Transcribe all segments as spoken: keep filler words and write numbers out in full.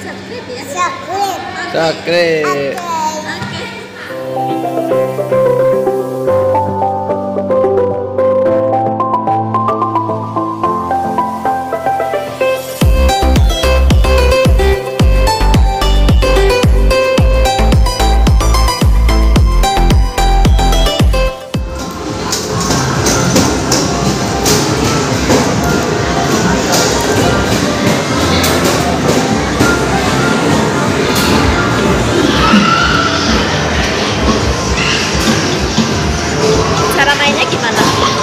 subscribe ya. Subscribe. Subscribe. Cara mainnya gimana?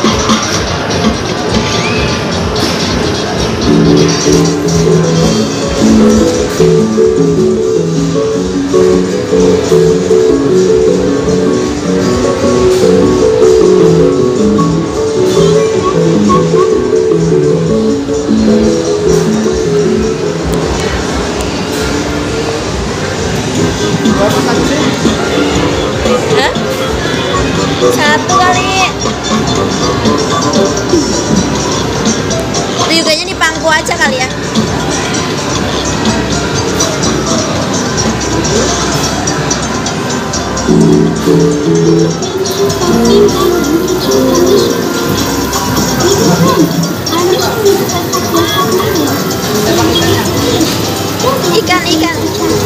Hah? Satu kali. Yuganya di pangku aja kali ya. Ikan ikan.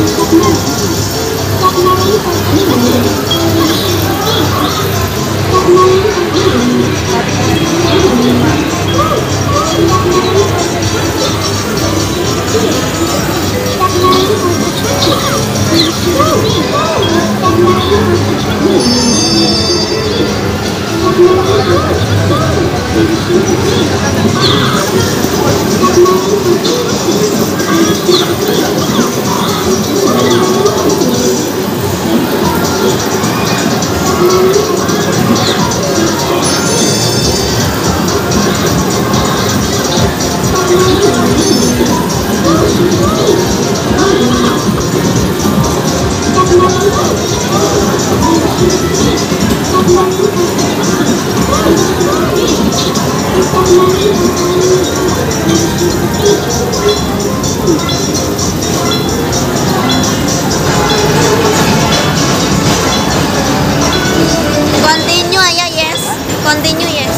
Continue ya, yes. Continue yes.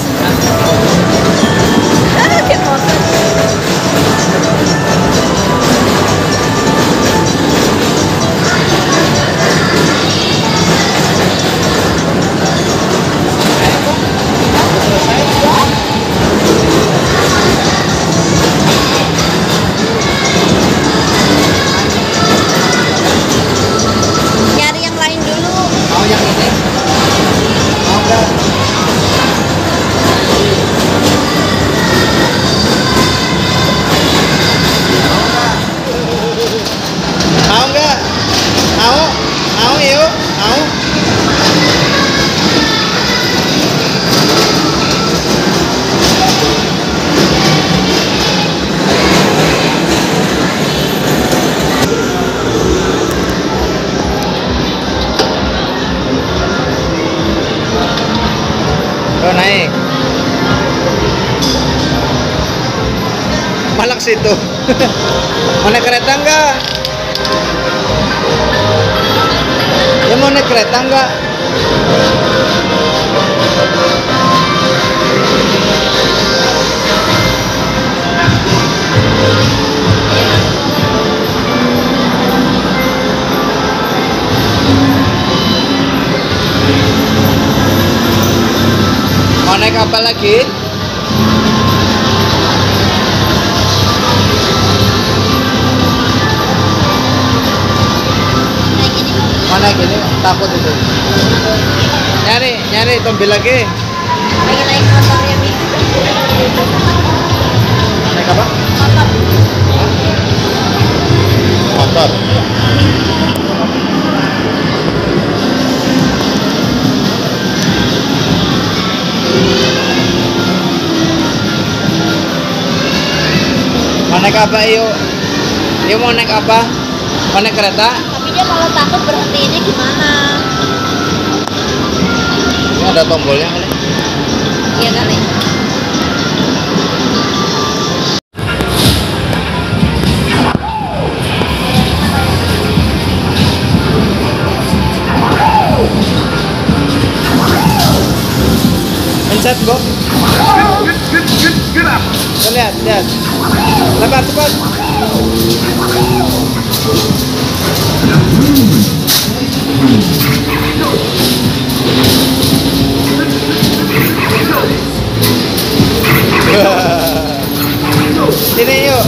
Ah, kayak motor. Nyari yang lain dulu. Mau yang ini? Mau nggak? Mau nggak? Mau? Mau yuk? Mau? Tuh naik. Malak situ. Mau naik kereta enggak? Ya mau naik kereta enggak? Mau naik apa lagi? Kayak gini. Mau naik ini? Takut itu. Nyari, nyari tombol lagi. Lagi naik motor ya, Mi. Naik apa? Motor. Motor. Mau naik apa yuk? Yuk mau naik apa? Mau naik kereta? Tapi dia kalau takut berhentiinnya gimana? Ini ada tombolnya kali. Iya kali. Loncat, Bo. Tuh, lihat, lihat. Lebar cepat. Sini yuk.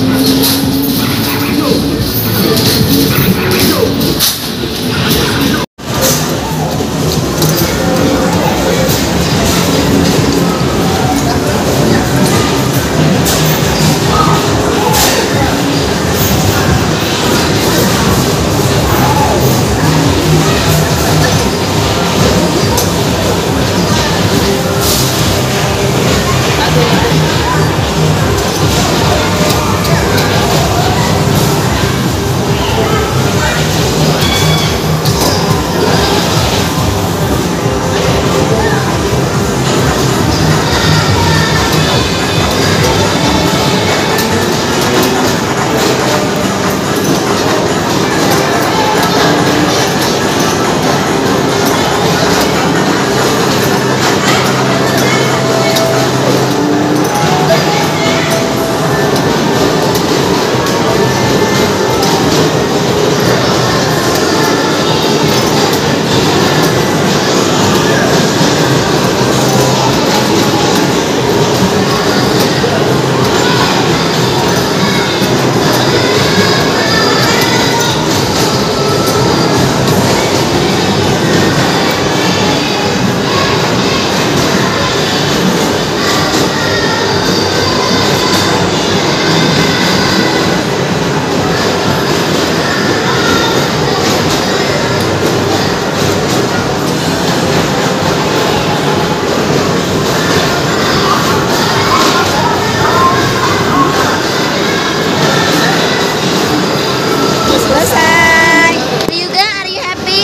Selesai. Ryuga, are you happy?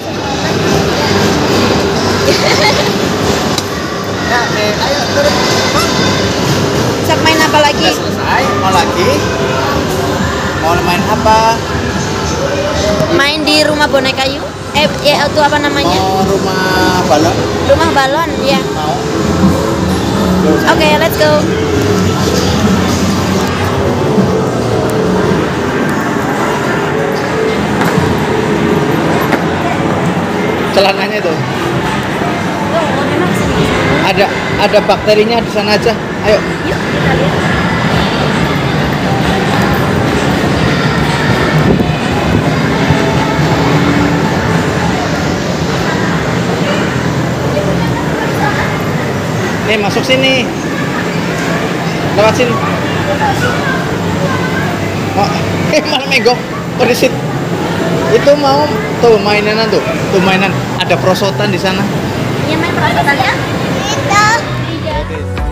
Ya, nih, ayo turun. Sak main apa lagi? Udah selesai. Mau lagi? Mau main apa? Main di rumah boneka yuk. Eh, ya itu apa namanya? Mau rumah balon? Rumah balon, ya. Mau. Oke, let's go. Celananya tuh. Ada ada bakterinya di sana aja. Ayo. Yuk, kita lihat. Nih, masuk sini. Lewat sini. Oh, eh mana megok? Oh, di situ. Itu mau tuh mainan tuh. Tuh mainan. Ada perosotan di sana. Ya main perasaan ya. Kita. Oke.